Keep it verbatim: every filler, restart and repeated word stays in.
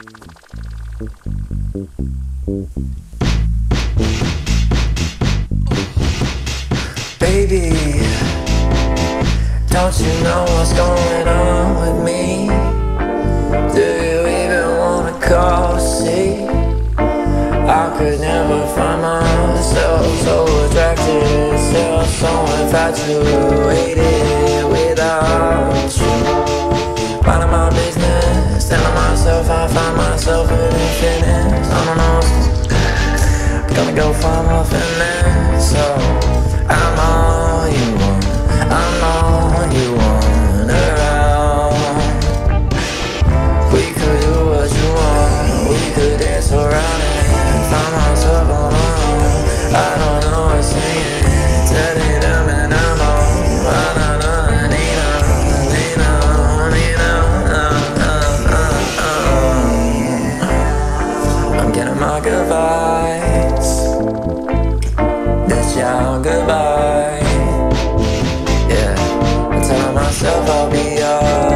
Baby, don't you know what's going on with me? Do you even wanna call to see? I could never find myself so attracted, still so infatuated without you. Minding my business, telling myself I find myself in infinite. I don't know, gonna go find my finesse. So I'm all you want, I'm all you want around. We could do what you want, we could dance around it. Find myself on my own, I don't know what I'm saying. Telling them and I'm on, I don't know, Nina, Nina, Nina, Nina. I'm getting my good vibes. That's your goodbye. Yeah, I'm telling myself I'll be alright.